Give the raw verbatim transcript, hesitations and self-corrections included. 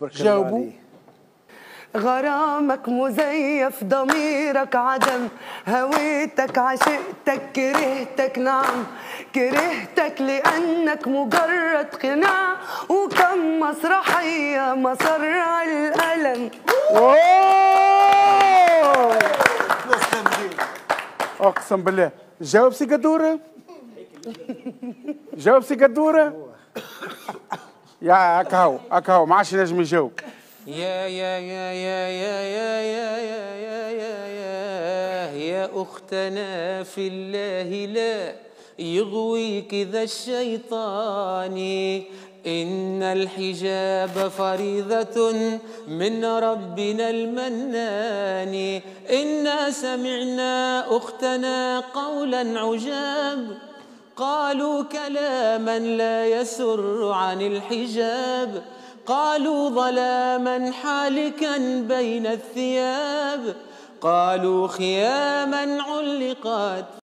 جاوبوا. غرامك مزيف، ضميرك عدم، هويتك عشقتك، كرهتك نعم، كرهتك لأنك مجرد قناع، وكم مسرحية مسرع الألم. اقسم بالله. جاوب سي قدوره. جاوب سي قدوره. يا هكاهو هكاهو ما عادش نجم يجاوب. يا يا يا يا يا يا يا يا يا يا يا أختنا في الله لا يغويك ذا الشيطان، إن الحجاب فريضة من ربنا المنان، إنا سمعنا أختنا قولا عجاب، قالوا كلاما لا يسر عن الحجاب، قالوا ظلاما حالكا بين الثياب، قالوا خياما علقت